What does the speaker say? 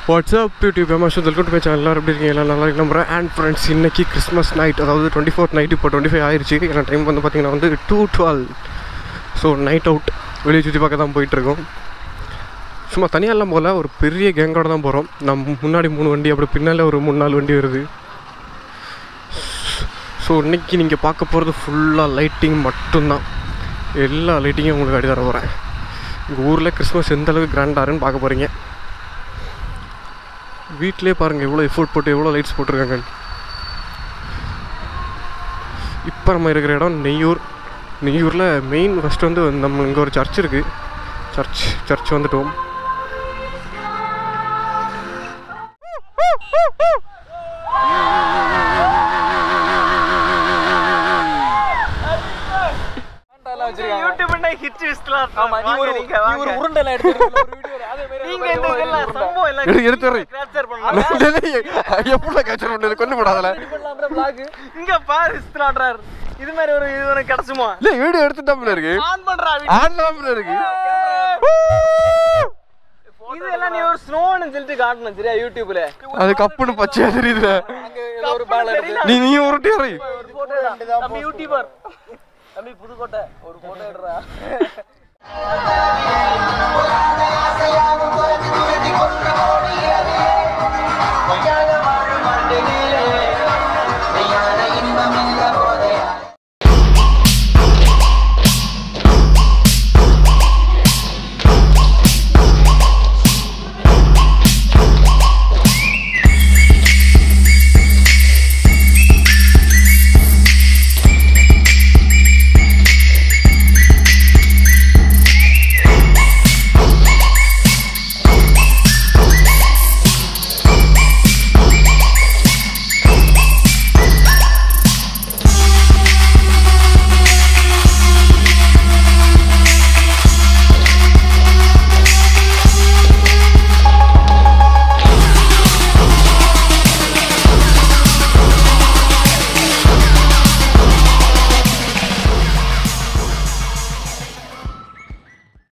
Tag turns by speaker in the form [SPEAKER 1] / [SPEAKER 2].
[SPEAKER 1] WhatsApp YouTube famous welcome to my channel. எல்லாரும் எப்படி இருக்கீங்க? எல்லாம் நல்லா இருக்கு நம்புறேன். அண்ட் ஃப்ரெண்ட்ஸ், இன்றைக்கி கிறிஸ்மஸ் நைட், அதாவது 24th நைட். இப்போ 25 ஆயிடுச்சு. ஏன்னா டைம் வந்து பார்த்திங்கன்னா வந்து 2:12. ஸோ நைட் அவுட் வெளியே சுற்றி பார்க்க தான் போயிட்டுருக்கோம். சும்மா தனியாலாம் போகல, ஒரு பெரிய கேங்கோட தான் போகிறோம். நம்ம முன்னாடி 3 வண்டி, அப்படி பின்னால் ஒரு 3-4 வண்டி வருது. ஸோ இன்றைக்கி நீங்கள் பார்க்க போகிறது ஃபுல்லாக லைட்டிங் மட்டும்தான். எல்லா லைட்டிங்கும் உங்களுக்கு அடி தர போகிறேன். எங்கள் ஊரில் கிறிஸ்மஸ் எந்த அளவுக்கு கிராண்டாருன்னு பார்க்க போகிறீங்க. வீட்டிலே பாருங்கள் எவ்வளோ எஃபோர்ட் போட்டு எவ்வளோ லைட்ஸ் போட்டிருக்காங்க. இப்போ நம்ம இருக்கிற இடம் நெய்யூரில் மெயின் ஃபஸ்ட்டு வந்து நம்ம இங்கே ஒரு சர்ச் இருக்குது. சர்ச் வந்துட்டோம். அது கப்புன்னு பச்சையா தெரியுது. நீ உருட்டி யூடியூபர் தம்பி புதுக்கோட்டை ஒரு போட்டோ எடுறா.